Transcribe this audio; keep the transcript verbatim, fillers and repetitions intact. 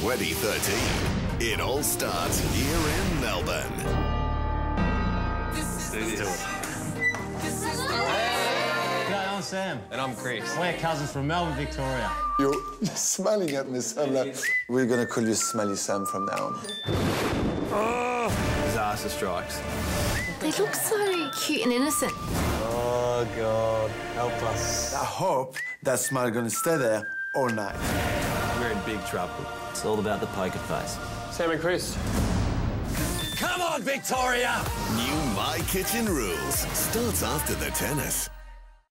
twenty thirteen. It all starts here in Melbourne. This is it. G'day, I'm Sam. And I'm Chris. We're cousins from Melbourne, Victoria. You're smiling at me, Sam. Like, we're gonna call you Smelly Sam from now on. Oh. Disaster strikes. They look so cute and innocent. Oh, God. Help us. I hope that smile gonna stay there all night. We're in big trouble. It's all about the poker face. Sam and Chris. Come on, Victoria! New My Kitchen Rules starts after the tennis.